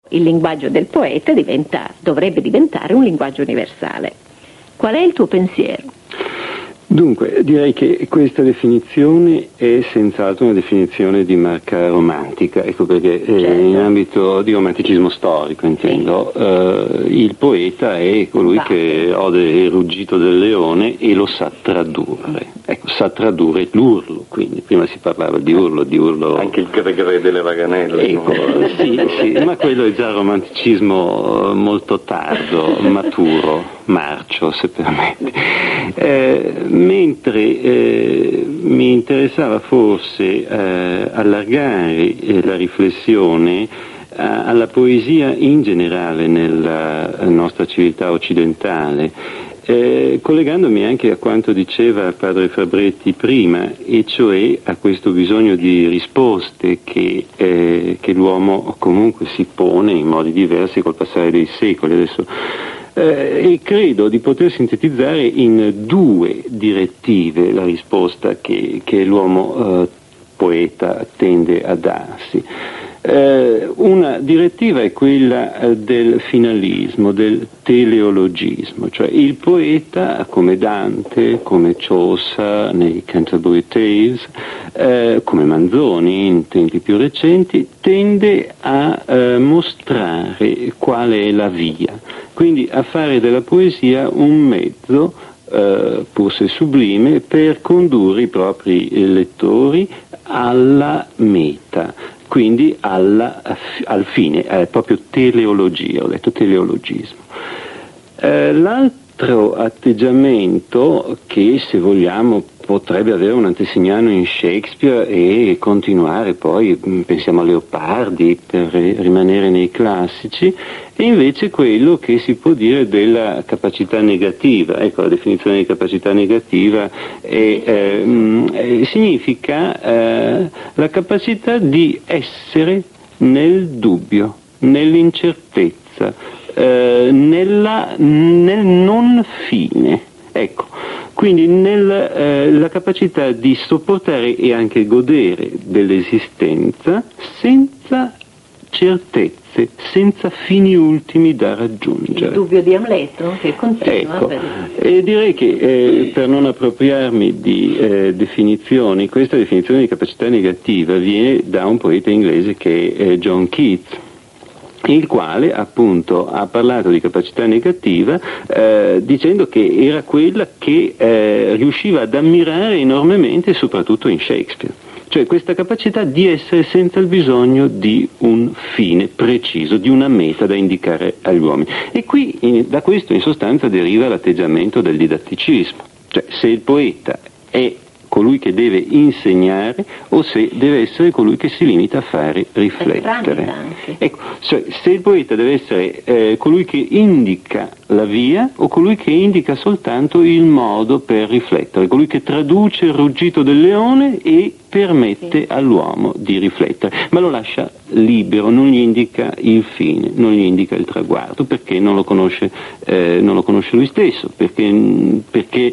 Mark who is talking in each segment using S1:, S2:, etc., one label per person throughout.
S1: Il linguaggio del poeta dovrebbe diventare un linguaggio universale. Qual è il tuo pensiero?
S2: Dunque, direi che questa definizione è senz'altro una definizione di marca romantica, ecco perché in ambito di romanticismo storico intendo, il poeta è colui che ode il ruggito del leone e lo sa tradurre, ecco, sa tradurre l'urlo, quindi prima si parlava di urlo.
S3: Anche il gre delle raganelle.
S2: Ecco, sì, ma quello è già romanticismo molto tardo, maturo, marcio, se permette. Mentre mi interessava forse allargare la riflessione alla poesia in generale nella nostra civiltà occidentale, collegandomi anche a quanto diceva padre Fabretti prima, e cioè a questo bisogno di risposte che l'uomo comunque si pone in modi diversi col passare dei secoli. Adesso e credo di poter sintetizzare in due direttive la risposta che l'uomo poeta tende a darsi. Una direttiva è quella del finalismo, del teleologismo, cioè il poeta, come Dante, come Chaucer nei Canterbury Tales, come Manzoni in tempi più recenti, tende a mostrare qual è la via, quindi a fare della poesia un mezzo, pur se sublime, per condurre i propri lettori alla meta, quindi al fine, proprio teleologia, ho detto teleologismo. L'altro atteggiamento che, se vogliamo, potrebbe avere un antesignano in Shakespeare e continuare poi, pensiamo a Leopardi per rimanere nei classici, è invece quello che si può dire della capacità negativa. Ecco, la definizione di capacità negativa significa la capacità di essere nel dubbio, nell'incertezza, nel non fine. Ecco, quindi la capacità di sopportare e anche godere dell'esistenza senza certezze, senza fini ultimi da raggiungere.
S1: Il dubbio di Amleto che continua.
S2: Ecco, e direi che per non appropriarmi di definizioni, questa definizione di capacità negativa viene da un poeta inglese che è John Keats, il quale appunto ha parlato di capacità negativa dicendo che era quella che riusciva ad ammirare enormemente, soprattutto in Shakespeare, cioè questa capacità di essere senza il bisogno di un fine preciso, di una meta da indicare agli uomini. E qui da questo in sostanza deriva l'atteggiamento del didatticismo, cioè se il poeta è colui che deve insegnare o se deve essere colui che si limita a fare riflettere. Ecco, cioè, se il poeta deve essere colui che indica la via o colui che indica soltanto il modo per riflettere, colui che traduce il ruggito del leone e permette all'uomo di riflettere, ma lo lascia libero, non gli indica il fine, non gli indica il traguardo, perché non lo conosce lui stesso, perché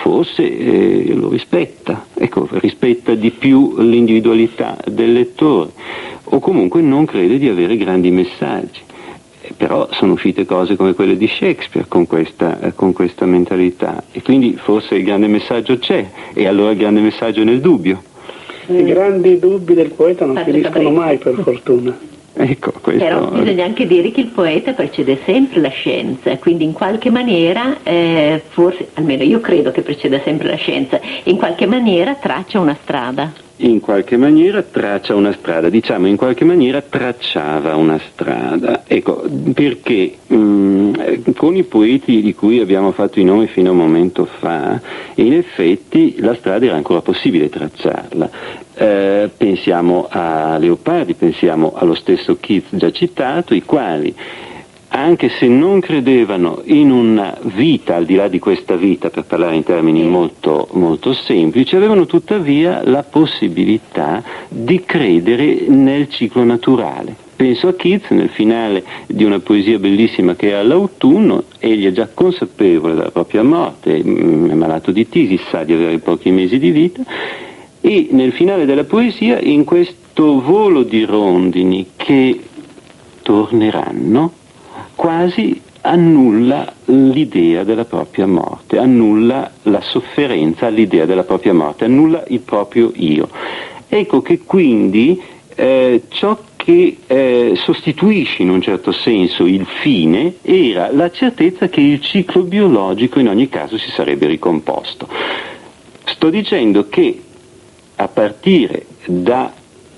S2: forse lo rispetta, ecco, rispetta di più l'individualità del lettore, o comunque non crede di avere grandi messaggi. Però sono uscite cose come quelle di Shakespeare con questa mentalità, e quindi forse il grande messaggio c'è, e allora il grande messaggio è nel dubbio.
S4: I grandi dubbi del poeta non finiscono mai, per fortuna.
S2: Ecco, questo...
S1: Però bisogna anche dire che il poeta precede sempre la scienza, quindi in qualche maniera, forse, almeno io credo che preceda sempre la scienza, in qualche maniera traccia una strada.
S2: In qualche maniera traccia una strada, diciamo in qualche maniera tracciava una strada. Ecco, perché con i poeti di cui abbiamo fatto i nomi fino a un momento fa, in effetti la strada era ancora possibile tracciarla. Pensiamo a Leopardi, pensiamo allo stesso Keats già citato, i quali, anche se non credevano in una vita al di là di questa vita, per parlare in termini molto, molto semplici, avevano tuttavia la possibilità di credere nel ciclo naturale. Penso a Keats nel finale di una poesia bellissima che è All'autunno, egli è già consapevole della propria morte, è malato di tisi, sa di avere pochi mesi di vita, e nel finale della poesia, in questo volo di rondini che ritorneranno, quasi annulla l'idea della propria morte, annulla la sofferenza all'idea della propria morte, annulla il proprio io. Ecco che quindi ciò che sostituisce in un certo senso il fine era la certezza che il ciclo biologico in ogni caso si sarebbe ricomposto. Sto dicendo che a partire dal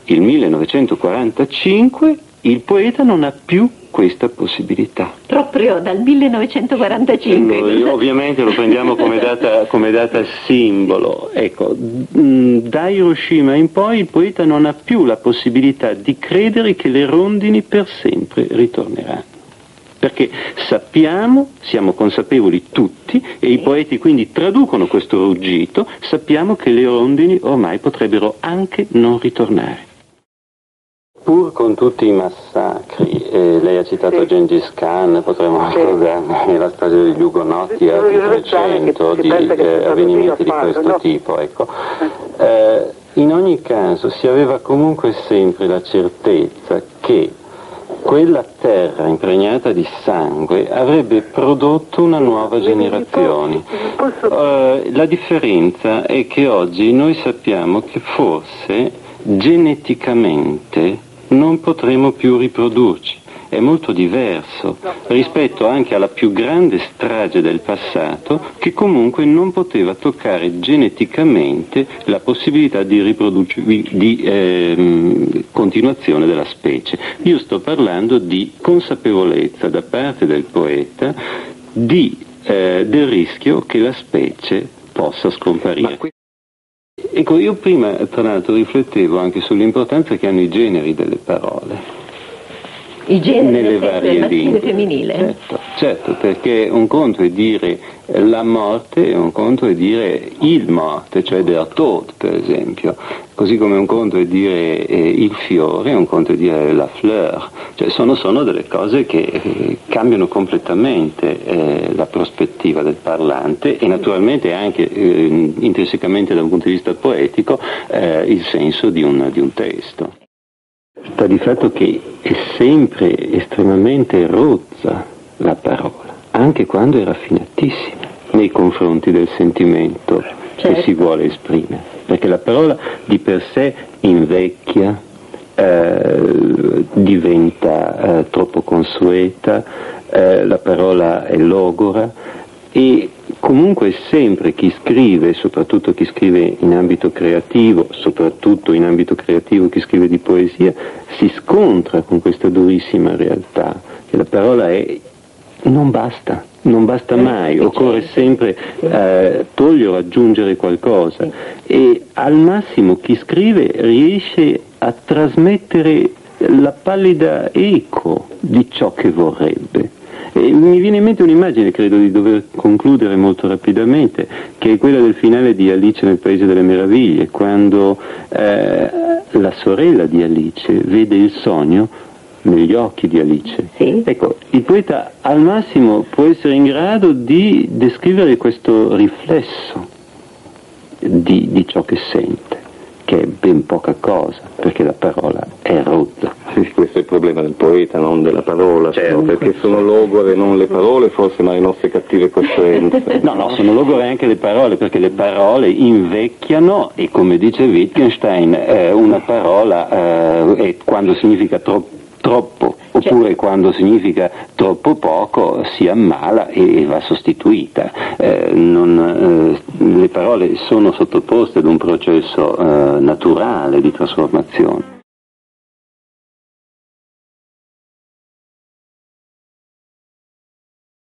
S2: 1945 il poeta non ha più questa possibilità.
S1: Proprio dal 1945.
S2: Ovviamente lo prendiamo come data simbolo. Ecco, da Hiroshima in poi il poeta non ha più la possibilità di credere che le rondini per sempre ritorneranno. Perché siamo consapevoli tutti, e i poeti quindi traducono questo ruggito, sappiamo che le rondini ormai potrebbero anche non ritornare. Pur con tutti i massacri, lei ha citato Gengis Khan, potremmo ricordarne la strage degli Ugonotti e altri 300 di avvenimenti di questo tipo, ecco. In ogni caso si aveva comunque sempre la certezza che quella terra impregnata di sangue avrebbe prodotto una nuova generazione. La differenza è che oggi noi sappiamo che forse geneticamente non potremo più riprodurci. È molto diverso rispetto anche alla più grande strage del passato, che comunque non poteva toccare geneticamente la possibilità di continuazione della specie. Io sto parlando di consapevolezza da parte del poeta del rischio che la specie possa scomparire. Ecco, io prima tra l'altro riflettevo anche sull'importanza che hanno i generi delle parole.
S1: I generi
S2: nelle varie lingue.
S1: Femminile.
S2: Certo, perché un conto è dire la morte e un conto è dire il morte, cioè der Tod per esempio, così come un conto è dire il fiore, un conto è dire la fleur, cioè sono delle cose che cambiano completamente la prospettiva del parlante e naturalmente anche intrinsecamente da un punto di vista poetico il senso di un testo. Sta di fatto che è sempre estremamente rozza la parola, anche quando è raffinatissima nei confronti del sentimento che si vuole esprimere, perché la parola di per sé invecchia, diventa troppo consueta, la parola è logora e comunque sempre chi scrive, soprattutto chi scrive in ambito creativo, soprattutto in ambito creativo chi scrive di poesia, si scontra con questa durissima realtà, che la parola non basta mai, occorre sempre togliere o aggiungere qualcosa e al massimo chi scrive riesce a trasmettere la pallida eco di ciò che vorrebbe. E mi viene in mente un'immagine, credo di dover concludere molto rapidamente, che è quella del finale di Alice nel Paese delle Meraviglie, quando la sorella di Alice vede il sogno negli occhi di Alice.
S1: Sì.
S2: Ecco, il poeta al massimo può essere in grado di descrivere questo riflesso di ciò che sente, che è ben poca cosa, perché la parola è rozza.
S3: Sì, questo è il problema del poeta, non della parola,
S2: certo.
S3: Perché sono logore non le parole, forse, ma le nostre cattive coscienze.
S2: No, sono logore anche le parole, perché le parole invecchiano e come dice Wittgenstein, una parola è quando significa troppo, oppure quando significa troppo poco si ammala e va sostituita. Le parole sono sottoposte ad un processo naturale di trasformazione.